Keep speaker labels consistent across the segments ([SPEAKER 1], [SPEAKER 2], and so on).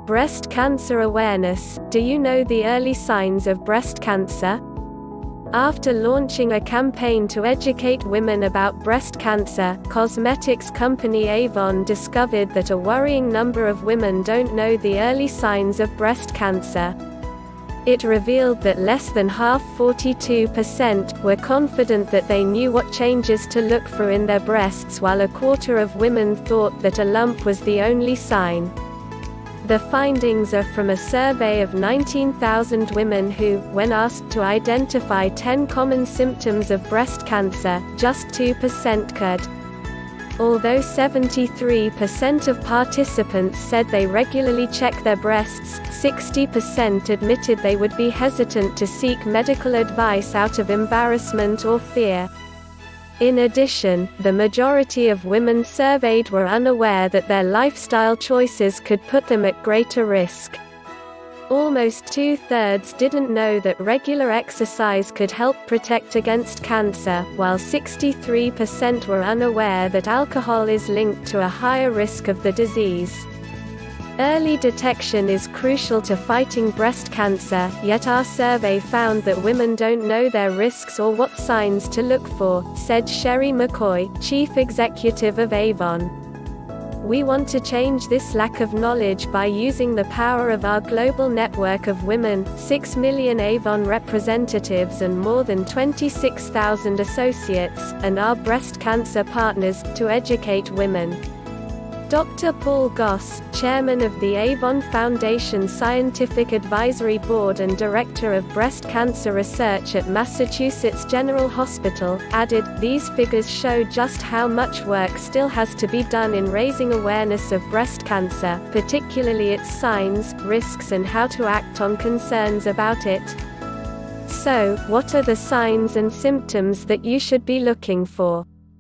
[SPEAKER 1] Breast cancer awareness. Do you know the early signs of breast cancer? After launching a campaign to educate women about breast cancer, cosmetics company Avon discovered that a worrying number of women don't know the early signs of breast cancer. It revealed that less than half, 42%, were confident that they knew what changes to look for in their breasts, while a quarter of women thought that a lump was the only sign. The findings are from a survey of 19,000 women who, when asked to identify 10 common symptoms of breast cancer, just 2% could. Although 73% of participants said they regularly check their breasts, 60% admitted they would be hesitant to seek medical advice out of embarrassment or fear. In addition, the majority of women surveyed were unaware that their lifestyle choices could put them at greater risk. Almost two-thirds didn't know that regular exercise could help protect against cancer, while 63% were unaware that alcohol is linked to a higher risk of the disease. Early detection is crucial to fighting breast cancer, yet our survey found that women don't know their risks or what signs to look for, said Sherry McCoy, Chief Executive of Avon. We want to change this lack of knowledge by using the power of our global network of women, 6 million Avon representatives and more than 26,000 associates, and our breast cancer partners, to educate women. Dr. Paul Goss, chairman of the Avon Foundation Scientific Advisory Board and director of breast cancer research at Massachusetts General Hospital, added, "These figures show just how much work still has to be done in raising awareness of breast cancer, particularly its signs, risks and how to act on concerns about it." So, what are the signs and symptoms that you should be looking for?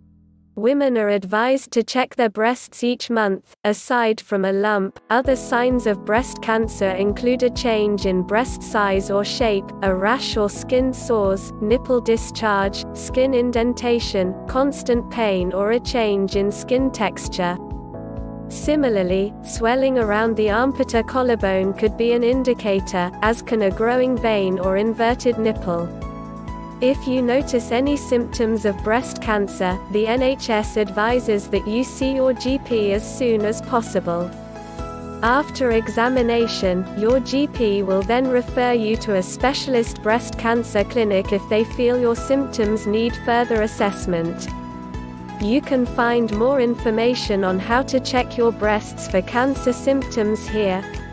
[SPEAKER 1] Women are advised to check their breasts each month. Aside from a lump, other signs of breast cancer include a change in breast size or shape, a rash or skin sores, nipple discharge, skin indentation, constant pain or a change in skin texture. Similarly, swelling around the armpit or collarbone could be an indicator, as can a growing vein or inverted nipple. If you notice any symptoms of breast cancer, the NHS advises that you see your GP as soon as possible. After examination, your GP will then refer you to a specialist breast cancer clinic if they feel your symptoms need further assessment. You can find more information on how to check your breasts for cancer symptoms here.